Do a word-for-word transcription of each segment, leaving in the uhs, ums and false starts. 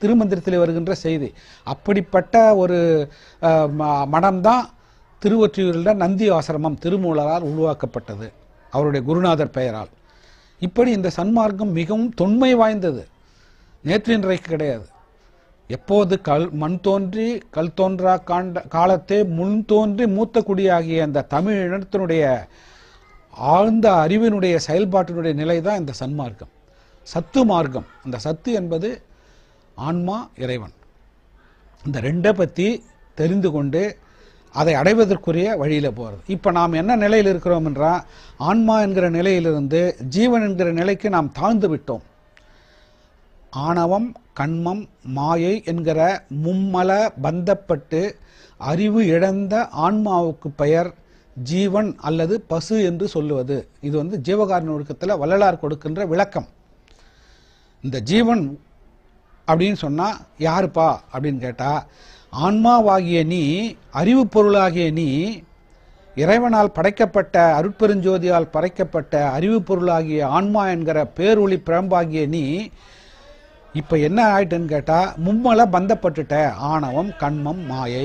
திருமந்திரத்தில் வருகின்ற செய்தி. அப்படிப்பட்ட ஒரு மடம்தான் திருவொற்றியூரில் நந்தி ஆசிரமம் திருமூலரால் உருவாக்கப்பட்டது, அவருடைய குருநாதர் பெயரால். இப்படி இந்த சன்மார்க்கம் மிகவும் தொன்மை வாய்ந்தது, நேற்று இன்றைக்கு கிடையாது. எப்போது கல் மண் தோன்றி கல் தோன்றா காண்ட காலத்தே முன் தோன்றி மூத்த குடியாகிய அந்த தமிழ் இனத்தினுடைய ஆழ்ந்த அறிவினுடைய செயல்பாட்டினுடைய நிலை தான் இந்த சன்மார்க்கம், சத்து மார்க்கம். அந்த சத்து என்பது ஆன்மா, இறைவன். இந்த ரெண்டை பற்றி தெரிந்து கொண்டு அதை அடைவதற்குரிய வழியில் போகிறது. இப்போ நாம் என்ன நிலையில் இருக்கிறோம் என்றால், ஆன்மா என்கிற நிலையிலிருந்து ஜீவன் என்கிற நிலைக்கு நாம் தாழ்ந்து விட்டோம். ஆணவம், கண்மம், மாயை என்கிற மும்மல பந்தப்பட்டு அறிவு இழந்த ஆன்மாவுக்கு பெயர் ஜீவன் அல்லது பசு என்று சொல்லுவது. இது வந்து ஜீவகாரண ஒழுக்கத்தில் வள்ளலார் கொடுக்கின்ற விளக்கம். இந்த ஜீவன் அப்படின்னு சொன்னால் யாருப்பா அப்படின்னு கேட்டால், ஆன்மாவாகிய நீ, அறிவு பொருளாகிய நீ, இறைவனால் படைக்கப்பட்ட அருட்பெருஞ்சோதியால் படைக்கப்பட்ட அறிவு பொருளாகிய ஆன்மா என்கிற பேரொளி பிரம்பாகிய நீ இப்போ என்ன ஆயிட்டுன்னு கேட்டால், மும்மல பந்தப்பட்டுட்ட. ஆணவம், கண்மம், மாயை.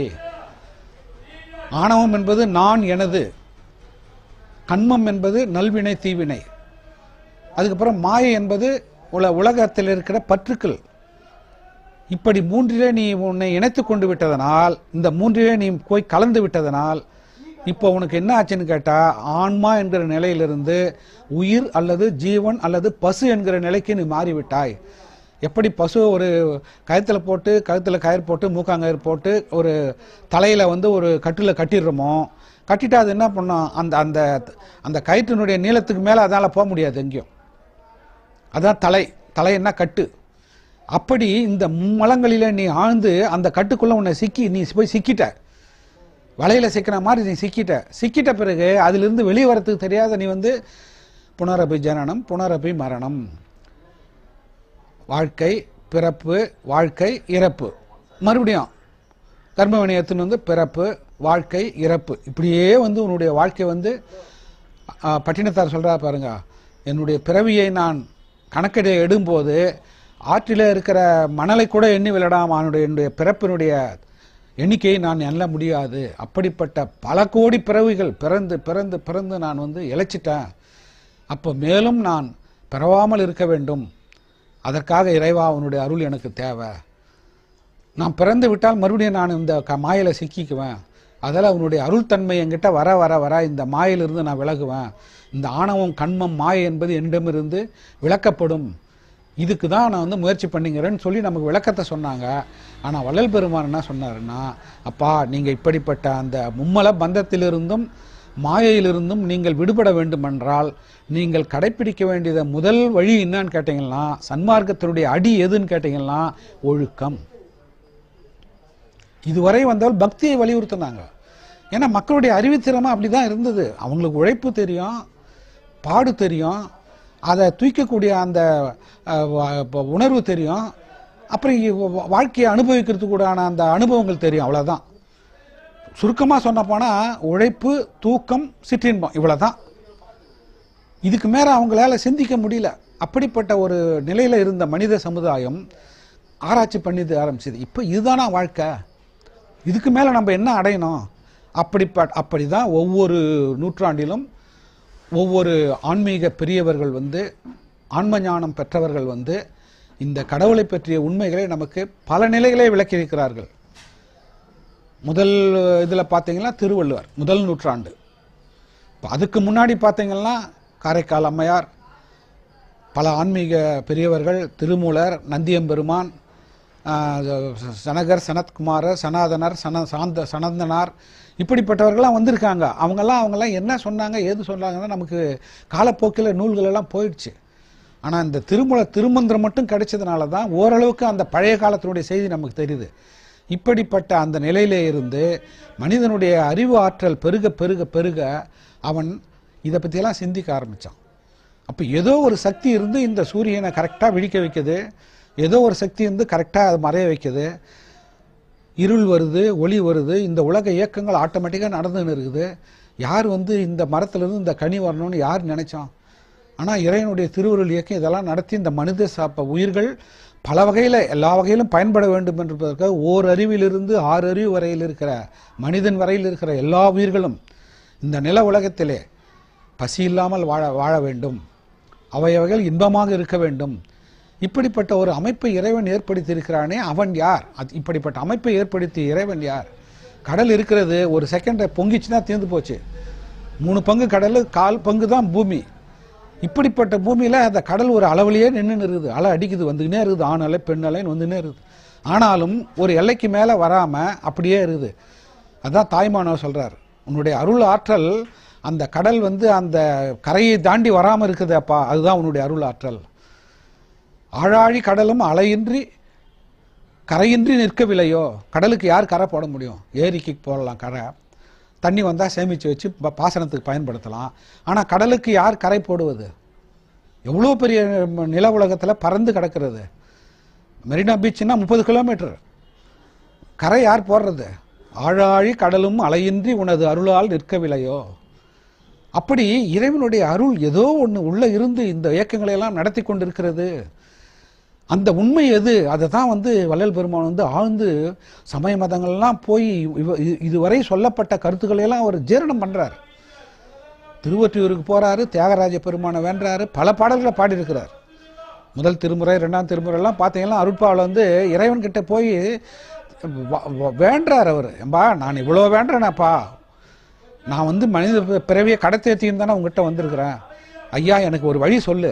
ஆணவம் என்பது நான், எனது. கண்மம் என்பது நல்வினை, தீவினை. அதுக்கப்புறம் மாயை என்பது உல உலகத்தில் இருக்கிற பற்றுக்கள். இப்படி மூன்றிலே நீ உன்னை இணைத்து கொண்டு விட்டதனால், இந்த மூன்றிலே நீ போய் கலந்து விட்டதனால், இப்போ உனக்கு என்ன ஆச்சுன்னு கேட்டால், ஆன்மா என்கிற நிலையிலிருந்து உயிர் அல்லது ஜீவன் அல்லது பசு என்கிற நிலைக்கு நீ மாறிவிட்டாய். எப்படி பசு ஒரு கயத்தில் போட்டு கழுத்தில் கயிறு போட்டு மூக்காங்கயிறு போட்டு ஒரு தலையில் வந்து ஒரு கட்டில் கட்டிடுறோமோ, கட்டிட்டு அது என்ன பண்ணோம், அந்த அந்த அந்த கயிற்றினுடைய நீளத்துக்கு மேலே அதனால் போக முடியாது எங்கேயும். அதான் தலை. தலை என்ன கட்டு. அப்படி இந்த மும்மலங்களில் நீ ஆழ்ந்து அந்த கட்டுக்குள்ளே உன்னை சிக்கி நீ போய் சிக்கிட்ட, வலையில் சிக்கின மாதிரி நீ சிக்கிட்ட. சிக்கிட்ட பிறகு அதிலிருந்து வெளியே வரத்துக்கு தெரியாத நீ வந்து புனரபி ஜனனம், புனரபி மரணம், வாழ்க்கை, பிறப்பு, வாழ்க்கை, இறப்பு, மறுபடியும் கர்மவினை எடுத்துன்னு வந்து பிறப்பு, வாழ்க்கை, இறப்பு. இப்படியே வந்து உன்னுடைய வாழ்க்கை வந்து பட்டினத்தார் சொல்கிறா பாருங்க, என்னுடைய பிறவியை நான் கணக்கெடு எடும்போது ஆற்றில் இருக்கிற மணலை கூட எண்ணி விளையாடாம அவனுடைய என்னுடைய பிறப்பினுடைய எண்ணிக்கையை நான் எண்ண முடியாது. அப்படிப்பட்ட பல கோடி பிறவிகள் பிறந்து பிறந்து பிறந்து நான் வந்து இழைச்சிட்டேன். அப்போ மேலும் நான் பிறவாமல் இருக்க வேண்டும். அதற்காக இறைவா அவனுடைய அருள் எனக்கு தேவை. நான் பிறந்து விட்டால் மறுபடியும் நான் இந்த க மாயில் சிக்கிக்குவேன். அதில் அவனுடைய அருள் தன்மை என்கிட்ட வர வர வர இந்த மாயிலிருந்து நான் விலகுவேன். இந்த ஆணவம், கண்மம், மாயை என்பது என்னிடமிருந்து விளக்கப்படும். இதுக்கு தான் நான் வந்து முயற்சி பண்ணிங்கிறேன்னு சொல்லி நமக்கு விளக்கத்தை சொன்னாங்க. ஆனால் வள்ளல் பெருமான் என்ன சொன்னாருன்னா, அப்பா நீங்கள் இப்படிப்பட்ட அந்த மும்மல பந்தத்திலிருந்தும் மாயையிலிருந்தும் நீங்கள் விடுபட வேண்டுமென்றால் நீங்கள் கடைப்பிடிக்க வேண்டியத முதல் வழி என்னன்னு கேட்டீங்கன்னா, சன்மார்க்கத்தினுடைய அடி எதுன்னு கேட்டீங்கன்னா ஒழுக்கம். இதுவரை வந்தால் பக்தியை வலியுறுத்தினாங்க. ஏன்னா மக்களுடைய அறிவுத்திறமை அப்படி தான் இருந்தது. அவங்களுக்கு உழைப்பு தெரியும், பாடு தெரியும், அதை தூக்கக்கூடிய அந்த உணர்வு தெரியும், அப்புறம் வாழ்க்கையை அனுபவிக்கிறதுக்கு கூடான அந்த அனுபவங்கள் தெரியும். அவ்வளோதான். சுருக்கமாக சொன்ன போனால் உழைப்பு, தூக்கம், சிற்றின்பம், இவ்வளோதான். இதுக்கு மேலே அவங்களால சிந்திக்க முடியல. அப்படிப்பட்ட ஒரு நிலையில் இருந்த மனித சமுதாயம் ஆராய்ச்சி பண்ணிது ஆரம்பிச்சது. இப்போ இதுதானா வாழ்க்கை, இதுக்கு மேலே நம்ம என்ன அடையணும்? அப்படிப்பட்ட அப்படி தான் ஒவ்வொரு நூற்றாண்டிலும் ஒவ்வொரு ஆன்மீக பெரியவர்கள் வந்து, ஆன்ம ஞானம் பெற்றவர்கள் வந்து இந்த கடவுளை பற்றிய உண்மைகளை நமக்கு பல நிலைகளே விளக்கியிருக்கிறார்கள். முதல் இதில் பார்த்தீங்கன்னா திருவள்ளுவர், முதல் நூற்றாண்டு. இப்போ அதுக்கு முன்னாடி பார்த்தீங்கன்னா காரைக்கால் அம்மையார், பல ஆன்மீக பெரியவர்கள், திருமூலர், நந்தியம்பெருமான், சனகர், சனத்குமாரர், சனாதனர், சன சாந்த சனந்தனார், இப்படிப்பட்டவர்கள்லாம் வந்திருக்காங்க. அவங்கெல்லாம் அவங்கெல்லாம் என்ன சொன்னாங்க, ஏது சொன்னாங்கன்னா நமக்கு காலப்போக்கில் நூல்களெல்லாம் போயிடுச்சு. ஆனால் இந்த திருமூல திருமந்திரம் மட்டும் கிடைச்சதுனால தான் ஓரளவுக்கு அந்த பழைய காலத்தினுடைய செய்தி நமக்கு தெரியுது. இப்படிப்பட்ட அந்த நிலையிலே இருந்து மனிதனுடைய அறிவு ஆற்றல் பெருக பெருக பெருக அவன் இதை பற்றியெல்லாம் சிந்திக்க ஆரம்பித்தான். அப்போ ஏதோ ஒரு சக்தி இருந்து இந்த சூரியனை கரெக்டாக விழிக்க வைக்குது, ஏதோ ஒரு சக்தி இருந்து கரெக்டாக அது மறைய வைக்குது, இருள் வருது, ஒளி வருது, இந்த உலக இயக்கங்கள் ஆட்டோமேட்டிக்காக நடந்துன்னு இருக்குது. யார் வந்து இந்த மரத்துலேருந்து இந்த கனி வரணும்னு யார் நினைச்சான்? ஆனால் இறைவனுடைய திருவுருள் இயக்கம் இதெல்லாம் நடத்தி இந்த மனித சாப்ப உயிர்கள் பல வகையில் எல்லா வகையிலும் பயன்பட வேண்டும் என்பதற்காக ஓர் அறிவிலிருந்து ஆறு அறிவு வரையில் இருக்கிற மனிதன் வரையில் இருக்கிற எல்லா உயிர்களும் இந்த நில உலகத்திலே பசி இல்லாமல் வாழ வாழ வேண்டும், அவையவைகள் இன்பமாக இருக்க வேண்டும். இப்படிப்பட்ட ஒரு அமைப்பை இறைவன் ஏற்படுத்தி இருக்கிறானே, அவன் யார்? அது இப்படிப்பட்ட அமைப்பை ஏற்படுத்திய இறைவன் யார்? கடல் இருக்கிறது, ஒரு செகண்டை பொங்கிச்சுன்னா தீர்ந்து போச்சு. மூணு பங்கு கடல், கால் பங்கு தான் பூமி. இப்படிப்பட்ட பூமியில் அந்த கடல் ஒரு அளவுலேயே நின்று இருக்குது, அலை அடிக்குது, வந்துக்கினே இருக்குது, ஆண் அலை பெண் அலைன்னு வந்துன்னே இருக்குது. ஆனாலும் ஒரு எல்லைக்கு மேலே வராமல் அப்படியே இருக்குது. அதுதான் தாய்மானவர் சொல்கிறார், உன்னுடைய அருள் ஆற்றல் அந்த கடல் வந்து அந்த கரையை தாண்டி வராமல் இருக்குது அப்பா, அதுதான் உன்னுடைய அருள் ஆற்றல். ஆழாழி கடலும் அலையின்றி கரையின்றி நிற்கவில்லையோ. கடலுக்கு யார் கரை போட முடியும்? ஏரிக்கு போடலாம் கரை, தண்ணி வந்தால் சேமித்து வச்சு பாசனத்துக்கு பயன்படுத்தலாம். ஆனால் கடலுக்கு யார் கரை போடுவது? எவ்வளோ பெரிய நில உலகத்தில் பறந்து கிடக்கிறது. மெரினா பீச்சுன்னா முப்பது கிலோமீட்டர், கரை யார் போடுறது? ஆழாழி கடலும் அலையின்றி உனது அருளால் நிற்கவில்லையோ. அப்படி இறைவனுடைய அருள் ஏதோ ஒன்று உள்ளே இருந்து இந்த இயக்கங்களை எல்லாம் நடத்தி கொண்டிருக்கிறது. அந்த உண்மை எது? அதை தான் வந்து வள்ளல் பெருமான் வந்து ஆழ்ந்து சமய மதங்கள்லாம் போய் இதுவரை சொல்லப்பட்ட கருத்துக்களையெல்லாம் அவர் ஜீரணம் பண்ணுறார். திருவொற்றியூருக்கு போகிறாரு, தியாகராஜ பெருமானை வேண்டாரு, பல பாடல்களை பாடியிருக்கிறார். முதல் திருமுறை ரெண்டாம் திருமுறைலாம் பார்த்தீங்கன்னா அருட்பாவில் வந்து இறைவன்கிட்ட போய் வேண்டார் அவர். ஏம்பா நான் இவ்வளோ வேண்டேனப்பா, நான் வந்து மனித பிறவியை கடத்தேத்தின்னு தானே உங்ககிட்ட வந்திருக்கிறேன், ஐயா எனக்கு ஒரு வழி சொல்லு,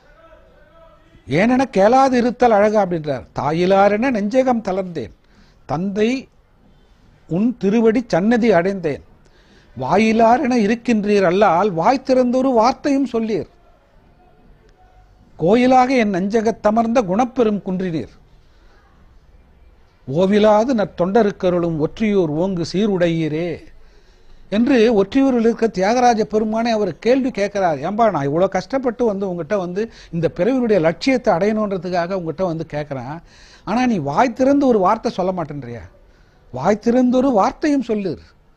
ஏனென கேளாது இருத்தல் அழகா அப்படின்றார். தாயிலாரென நெஞ்சகம் தளர்ந்தேன், தந்தை உன் திருவடி சன்னதி அடைந்தேன், வாயிலாரென இருக்கின்றீர் அல்லால் வாய் திறந்தொரு வார்த்தையும் சொல்லீர், கோயிலாக என் நெஞ்சகத்தமர்ந்த குணப்பெரும் குன்றினீர், ஓவிலாது நற்தொண்டருக்கருளும் ஒற்றியூர் ஓங்கு சீருடையீரே என்று ஒற்றியூரில் இருக்க தியாகராஜ பெருமானே அவர் கேள்வி கேட்கிறார். ஏன்பா நான் இவ்வளோ கஷ்டப்பட்டு வந்து உங்ககிட்ட வந்து இந்த பிறவினுடைய லட்சியத்தை அடையணுன்றதுக்காக உங்ககிட்ட வந்து கேட்குறேன், ஆனால் நீ வாய் திறந்து ஒரு வார்த்தை சொல்ல மாட்டேன்றியா, வாய் திறந்து ஒரு வார்த்தையும் சொல்லு.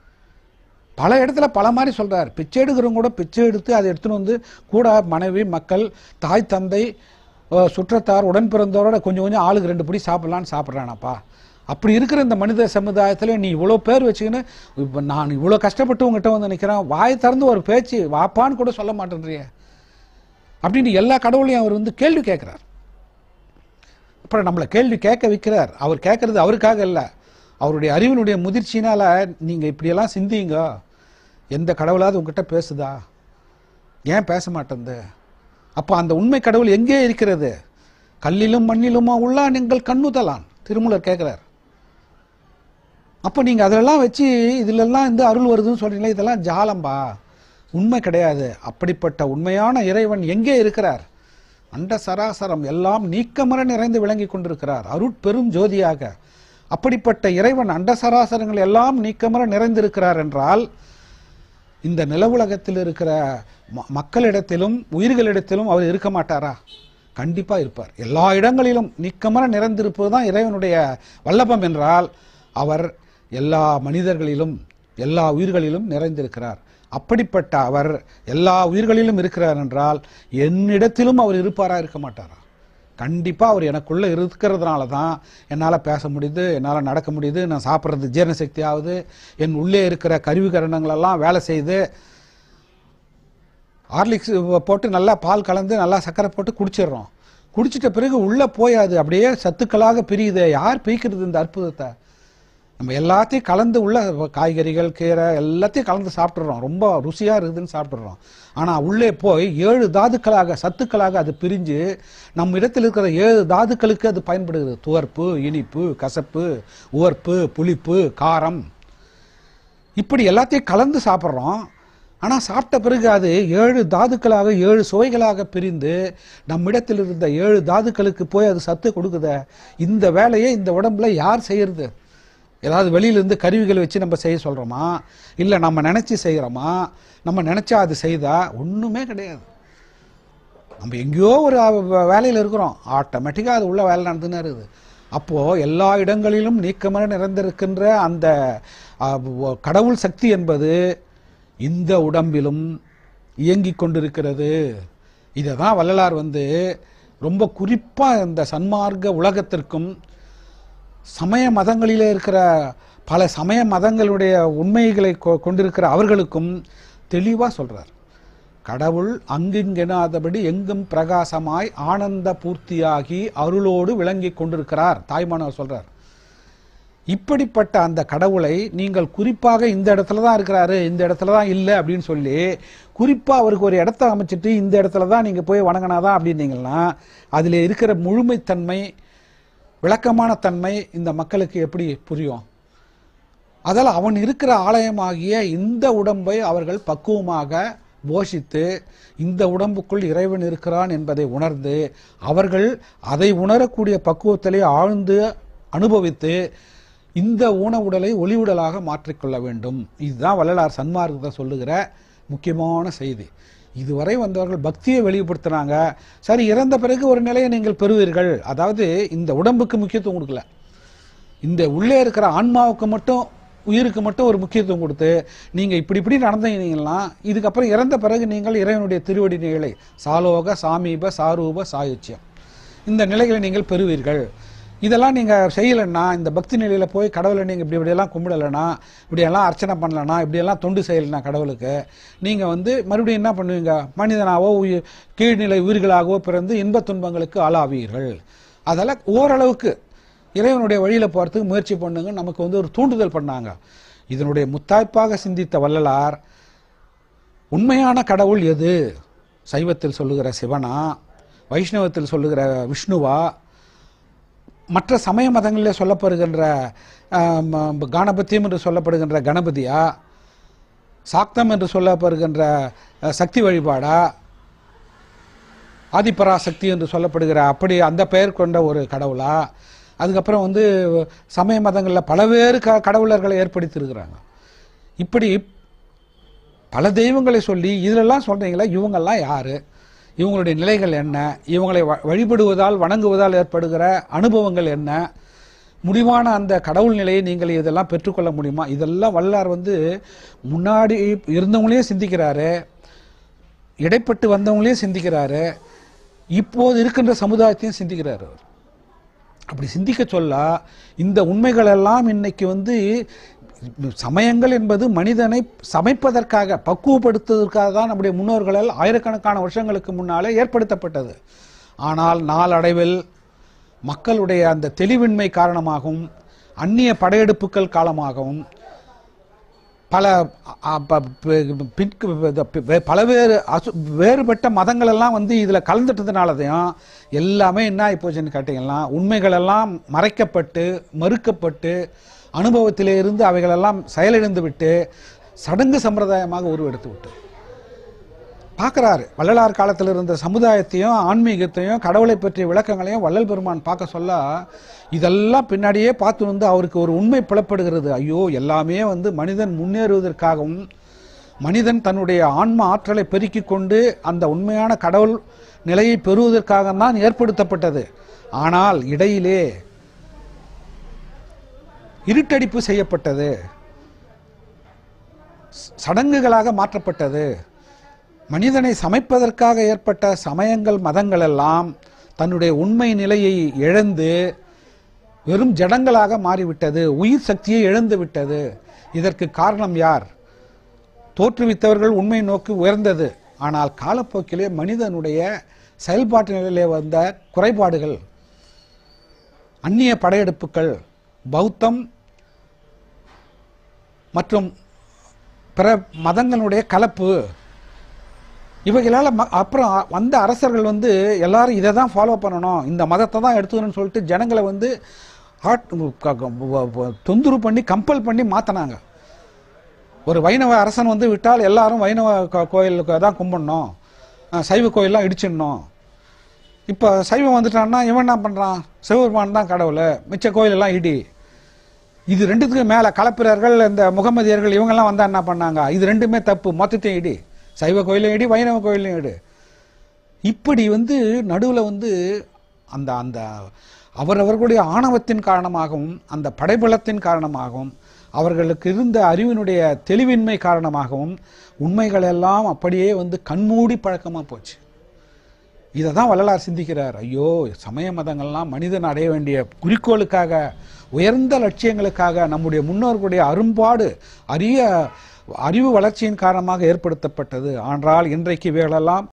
பல இடத்துல பல மாதிரி சொல்கிறார். பிச்சை எடுக்கிறவங்க கூட பிச்சை எடுத்து அதை எடுத்துன்னு வந்து கூட மனைவி மக்கள் தாய் தந்தை சுற்றத்தார் உடன் பிறந்தவரோட கொஞ்சம் கொஞ்சம் ஆளுக்கு ரெண்டு பிடி சாப்பிட்லான்னு சாப்பிட்றானப்பா. அப்படி இருக்கிற இந்த மனித சமுதாயத்தில் நீ இவ்வளோ பேர் வச்சுக்கின்னு இப்போ நான் இவ்வளோ கஷ்டப்பட்டு உங்ககிட்ட வந்து நிற்கிறேன், வாய் திறந்து ஒரு பேச்சு வாப்பான்னு கூட சொல்ல மாட்டேன்றிய அப்படின்னு எல்லா கடவுளையும் அவர் வந்து கேள்வி கேட்குறார். அப்புறம் நம்மளை கேள்வி கேட்க வைக்கிறார். அவர் கேட்கறது அவருக்காக இல்லை, அவருடைய அறிவினுடைய முதிர்ச்சியினால் நீங்கள் இப்படியெல்லாம் சிந்திங்க, எந்த கடவுளாவது உங்ககிட்ட பேசுதா, ஏன் பேச மாட்டேங்குது? அப்போ அந்த உண்மை கடவுள் எங்கே இருக்கிறது? கல்லிலும் மண்ணிலுமா உள்ளா நீங்கள் கண்ணுதலான் திருமூலர் கேட்குறார். அப்போ நீங்கள் அதெல்லாம் வச்சு இதிலெல்லாம் இந்த அருள் வருதுன்னு சொல்கிறீங்களே, இதெல்லாம் ஜாலம்பா, உண்மை கிடையாது. அப்படிப்பட்ட உண்மையான இறைவன் எங்கே இருக்கிறார்? அண்ட சராசரம் எல்லாம் நீக்கமர நிறைந்து விளங்கி கொண்டிருக்கிறார் அருட்பெரும் ஜோதியாக. அப்படிப்பட்ட இறைவன் அண்ட சராசரங்கள் எல்லாம் நீக்கமர நிறைந்திருக்கிறார் என்றால் இந்த நில உலகத்தில் இருக்கிற மக்களிடத்திலும் உயிர்களிடத்திலும் அவர் இருக்க மாட்டாரா? கண்டிப்பாக இருப்பார். எல்லா இடங்களிலும் நீக்கமர நிறைந்திருப்பது தான் இறைவனுடைய வல்லபம் என்றால் அவர் எல்லா மனிதர்களிலும் எல்லா உயிர்களிலும் நிறைந்திருக்கிறார். அப்படிப்பட்ட அவர் எல்லா உயிர்களிலும் இருக்கிறார் என்றால் என்னிடத்திலும் அவர் இருப்பாரா? இருக்க மாட்டாரா? கண்டிப்பாக அவர் எனக்குள்ளே இருக்கிறதுனால தான் என்னால் பேச முடியுது, என்னால் நடக்க முடியுது, நான் சாப்பிட்றது ஜீரண சக்தி ஆகுது, என் உள்ளே இருக்கிற கருவிகரணங்களெல்லாம் வேலை செய்து, ஹார்லிக்ஸ் போட்டு நல்லா பால் கலந்து நல்லா சர்க்கரை போட்டு குடிச்சிடுறோம். குடிச்சிட்ட பிறகு உள்ளே போய் அது அப்படியே சத்துக்களாக பிரியுது. யார் பிரிக்கிறது இந்த அற்புதத்தை? நம்ம எல்லாத்தையும் கலந்து உள்ள காய்கறிகள் கீரை எல்லாத்தையும் கலந்து சாப்பிட்றோம், ரொம்ப ருசியாக இருக்குதுன்னு சாப்பிட்றோம். ஆனால் உள்ளே போய் ஏழு தாதுக்களாக சத்துக்களாக அது பிரிஞ்சு நம் இடத்தில் இருக்கிற ஏழு தாதுக்களுக்கு அது பயன்படுகிறது. துவர்ப்பு, இனிப்பு, கசப்பு, உவர்ப்பு, புளிப்பு, காரம், இப்படி எல்லாத்தையும் கலந்து சாப்பிட்றோம். ஆனால் சாப்பிட்ட பிறகு அது ஏழு தாதுக்களாக ஏழு சுவைகளாக பிரிந்து நம்மிடத்தில் இருந்த ஏழு தாதுக்களுக்கு போய் அது சத்து கொடுக்குத. இந்த வேலையை இந்த உடம்புல யார் செய்கிறது? ஏதாவது வெளியிலேருந்து கருவிகள் வச்சு நம்ம செய்ய சொல்கிறோமா, இல்லை நம்ம நினச்சி செய்கிறோமா? நம்ம நினச்சா அது செய்தால் ஒன்றுமே கிடையாது. நம்ம எங்கேயோ ஒரு வேலையில் இருக்கிறோம், ஆட்டோமேட்டிக்காக அது உள்ள வேலை நடந்துன்னு இருக்குது. அப்போது எல்லா இடங்களிலும் நீக்கமர நிறைந்திருக்கின்ற அந்த கடவுள் சக்தி என்பது இந்த உடம்பிலும் இயங்கி கொண்டிருக்கிறது. இதை தான் வள்ளலார் வந்து ரொம்ப குறிப்பாக இந்த சன்மார்க்க உலகத்திற்கும் சமய மதங்களிலே இருக்கிற பல சமய மதங்களுடைய உண்மைகளை கொண்டிருக்கிற அவர்களுக்கும் தெளிவாக சொல்கிறார். கடவுள் அங்கிங்கெனாதபடி எங்கும் பிரகாசமாய் ஆனந்த பூர்த்தியாகி அருளோடு விளங்கி கொண்டிருக்கிறார் தாய்மானவர் சொல்கிறார். இப்படிப்பட்ட அந்த கடவுளை நீங்கள் குறிப்பாக இந்த இடத்துல தான் இருக்கிறாரு, இந்த இடத்துல தான் இல்லை அப்படின்னு சொல்லி குறிப்பாக அவருக்கு ஒரு இடத்த அமைச்சிட்டு இந்த இடத்துல தான் நீங்கள் போய் வணங்கினாதான் அப்படின்னீங்கன்னா அதில் இருக்கிற முழுமைத்தன்மை, விளக்கமான தன்மை இந்த மக்களுக்கு எப்படி புரியும்? அதால் அவன் இருக்கிற ஆலயமாகிய இந்த உடம்பை அவர்கள் பக்குவமாக போஷித்து இந்த உடம்புக்குள் இறைவன் இருக்கிறான் என்பதை உணர்ந்து அவர்கள் அதை உணரக்கூடிய பக்குவத்திலே ஆழ்ந்து அனுபவித்து இந்த ஊன உடலை ஒளி உடலாக மாற்றிக்கொள்ள வேண்டும். இதுதான் வள்ளலார் சன்மார்க்கத்தை சொல்லுகிற முக்கியமான செய்தி. இதுவரை வந்தவர்கள் பக்தியை வெளிப்படுத்தினாங்க. சரி, இறந்த பிறகு ஒரு நிலையை நீங்கள் பெறுவீர்கள். அதாவது இந்த உடம்புக்கு முக்கியத்துவம் கொடுக்கல, இந்த உள்ளே இருக்கிற ஆன்மாவுக்கு மட்டும், உயிருக்கு மட்டும் ஒரு முக்கியத்துவம் கொடுத்து நீங்கள் இப்படி இப்படி நடந்தீங்கன்னா இதுக்கப்புறம் இறந்த பிறகு நீங்கள் இறைவனுடைய திருவடி நிலை சாலோக சாமீப சாரூப சாயுச்சியம் இந்த நிலைகளை நீங்கள் பெறுவீர்கள். இதெல்லாம் நீங்கள் செய்யலைன்னா, இந்த பக்தி நிலையில் போய் கடவுளை நீங்கள் இப்படி இப்படியெல்லாம் கும்பிடலைன்னா, இப்படியெல்லாம் அர்ச்சனை பண்ணலைன்னா, இப்படியெல்லாம் தொண்டு செய்யலைன்னா கடவுளுக்கு நீங்கள் வந்து மறுபடியும் என்ன பண்ணுவீங்க? மனிதனாகவோ உயிர் கீழ்நிலை உயிர்களாகவோ பிறந்து இன்பத் துன்பங்களுக்கு ஆளாவீர்கள். அதெல்லாம் ஓரளவுக்கு இறைவனுடைய வழியில் போகிறதுக்கு முயற்சி பண்ணுங்க நமக்கு வந்து ஒரு தூண்டுதல் பண்ணாங்க. இதனுடைய முத்தாய்ப்பாக சிந்தித்த வள்ளலார் உண்மையான கடவுள் எது? சைவத்தில் சொல்லுகிற சிவனா, வைஷ்ணவத்தில் சொல்லுகிற விஷ்ணுவா, மற்ற சமய மதங்களில் சொல்லப்படுகின்ற கானபத்தியம் என்று சொல்லப்படுகின்ற கணபதியா, சாக்தம் என்று சொல்லப்படுகின்ற சக்தி வழிபாடா, ஆதிபராசக்தி என்று சொல்லப்படுகிற அப்படி அந்த பெயர் கொண்ட ஒரு கடவுளா? அதுக்கப்புறம் வந்து சமய மதங்களில் பலவேறு க கடவுளர்களை ஏற்படுத்தியிருக்கிறாங்க. இப்படி பல தெய்வங்களை சொல்லி இதிலெல்லாம் சொல்கிறீங்களா, இவங்கெல்லாம் யார், இவங்களுடைய நிலைகள் என்ன, இவங்களை வழிபடுவதால் வணங்குவதால் ஏற்படுகிற அனுபவங்கள் என்ன, முடிவான அந்த கடவுள் நிலையை நீங்கள் இதெல்லாம் பெற்றுக்கொள்ள முடியுமா? இதெல்லாம் வள்ளலார் வந்து முன்னாடி இருந்தவங்களையும் சிந்திக்கிறாரு, இடைப்பட்டு வந்தவங்களையும் சிந்திக்கிறாரு, இப்போது இருக்கின்ற சமுதாயத்தையும் சிந்திக்கிறார். அவர் அப்படி சிந்திக்க சொல்ல இந்த உண்மைகள் எல்லாம் இன்னைக்கு வந்து சமயங்கள் என்பது மனிதனை சமைப்பதற்காக, பக்குவப்படுத்துவதற்காக தான் நம்முடைய முன்னோர்களால் ஆயிரக்கணக்கான வருஷங்களுக்கு முன்னாலே ஏற்படுத்தப்பட்டது. ஆனால் நாளடைவில் மக்களுடைய அந்த தெளிவின்மை காரணமாகவும் அந்நிய படையெடுப்புகள் காலமாகவும் பல பலவேறு அசு வேறுபட்ட மதங்கள் எல்லாம் வந்து இதில் கலந்துட்டதுனாலதையும் எல்லாமே என்ன ஆகி போச்சுன்னு கேட்டிங்கன்னா உண்மைகளெல்லாம் மறைக்கப்பட்டு மறுக்கப்பட்டு அனுபவத்திலே இருந்து அவைகளெல்லாம் செயலிழந்து விட்டு சடங்கு சம்பிரதாயமாக உருவெடுத்து விட்டு பார்க்குறாரு. வள்ளலார் காலத்தில் இருந்த சமுதாயத்தையும் ஆன்மீகத்தையும் கடவுளை பற்றிய விளக்கங்களையும் வள்ளல் பெருமான் பார்க்க சொல்ல இதெல்லாம் பின்னாடியே பார்த்து வந்து அவருக்கு ஒரு உண்மை புலப்படுகிறது. ஐயோ, எல்லாமே வந்து மனிதன் முன்னேறுவதற்காகவும் மனிதன் தன்னுடைய ஆன்ம ஆற்றலை பெருக்கி கொண்டு அந்த உண்மையான கடவுள் நிலையை பெறுவதற்காக தான் ஏற்படுத்தப்பட்டது. ஆனால் இடையிலே இருட்டடிப்பு செய்யப்பட்டது, சடங்குகளாக மாற்றப்பட்டது. மனிதனை சமைப்பதற்காக ஏற்பட்ட சமயங்கள் மதங்கள் எல்லாம் தன்னுடைய உண்மை நிலையை இழந்து வெறும் ஜடங்களாக மாறிவிட்டது, உயிர் சக்தியை இழந்து விட்டது. இதற்கு காரணம் யார்? தோற்றுவித்தவர்கள் உண்மை நோக்கி உயர்ந்தது. ஆனால் காலப்போக்கிலே மனிதனுடைய செயல்பாட்டு நிலையிலே வந்த குறைபாடுகள், அந்நிய படையெடுப்புகள், பௌத்தம் மற்றும் பிற மதங்களுடைய கலப்பு, இவைகளால் அப்புறம் வந்த அரசர்கள் வந்து எல்லாரும் இதை தான் ஃபாலோ பண்ணணும், இந்த மதத்தை தான் எடுத்துக்கணும்னு சொல்லிட்டு ஜனங்களை வந்து தொந்தரவு பண்ணி கம்பல் பண்ணி மாற்றினாங்க. ஒரு வைணவ அரசன் வந்து விட்டால் எல்லாரும் வைணவ கோயிலுக்கு தான் கும்பிடணும், சைவ கோயிலெலாம் இடிச்சிடணும். இப்போ சைவம் வந்துட்டான்னா இவன் என்ன பண்ணுறான், சிவபெருமான் தான் கடவுள், மிச்ச கோயிலெல்லாம் இடி. இது ரெண்டுத்துக்கும் மேலே கலப்பிரர்கள் இந்த முகமதியர்கள் இவங்கெல்லாம் வந்தால் என்ன பண்ணாங்க, இது ரெண்டுமே தப்பு, மொத்தத்தையும் இடி, சைவ கோயிலையும் இடி வைணவ கோயிலையும் இடி. இப்படி வந்து நடுவில் வந்து அந்த அந்த அவரவர்களுடைய ஆணவத்தின் காரணமாகவும் அந்த படைபலத்தின் காரணமாகவும் அவர்களுக்கு இருந்த அறிவினுடைய தெளிவின்மை காரணமாகவும் உண்மைகள் எல்லாம் அப்படியே வந்து கண்மூடி பழக்கமாக போச்சு. இதை தான் வள்ளலார் சிந்திக்கிறார். ஐயோ, சமய மதங்கள்லாம் மனிதன் அடைய வேண்டிய குறிக்கோளுக்காக, உயர்ந்த லட்சியங்களுக்காக, நம்முடைய முன்னோர்களுடைய அரும்பாடு அரிய அறிவு வளர்ச்சியின் காரணமாக ஏற்படுத்தப்பட்டது. ஆனால் இன்றைக்கு இவைகளெல்லாம்